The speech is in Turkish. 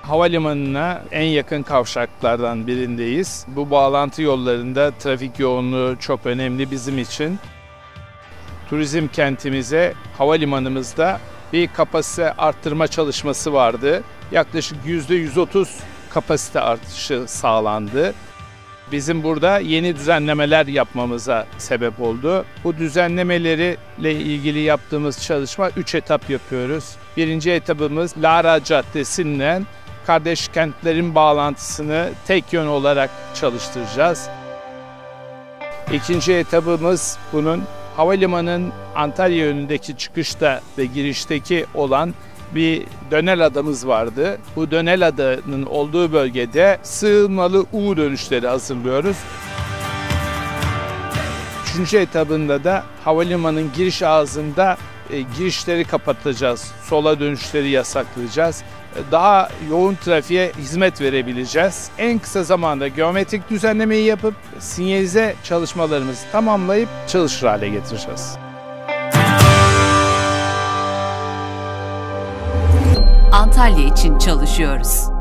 havalimanına en yakın kavşaklardan birindeyiz. Bu bağlantı yollarında trafik yoğunluğu çok önemli bizim için. Turizm kentimize, havalimanımızda bir kapasite arttırma çalışması vardı. Yaklaşık %130 kapasite artışı sağlandı. Bizim burada yeni düzenlemeler yapmamıza sebep oldu. Bu düzenlemeleriyle ilgili yaptığımız çalışma 3 etap yapıyoruz. Birinci etapımız Lara Caddesi'nden kardeş kentlerin bağlantısını tek yön olarak çalıştıracağız. İkinci etapımız bunun havalimanının Antalya yönündeki çıkışta ve girişteki olan bir dönel adamız vardı. Bu dönel adanın olduğu bölgede sığınmalı U dönüşleri hazırlıyoruz. Üçüncü etabında da havalimanının giriş ağzında girişleri kapatacağız. Sola dönüşleri yasaklayacağız. Daha yoğun trafiğe hizmet verebileceğiz. En kısa zamanda geometrik düzenlemeyi yapıp sinyalize çalışmalarımızı tamamlayıp çalışır hale getireceğiz. Antalya için çalışıyoruz.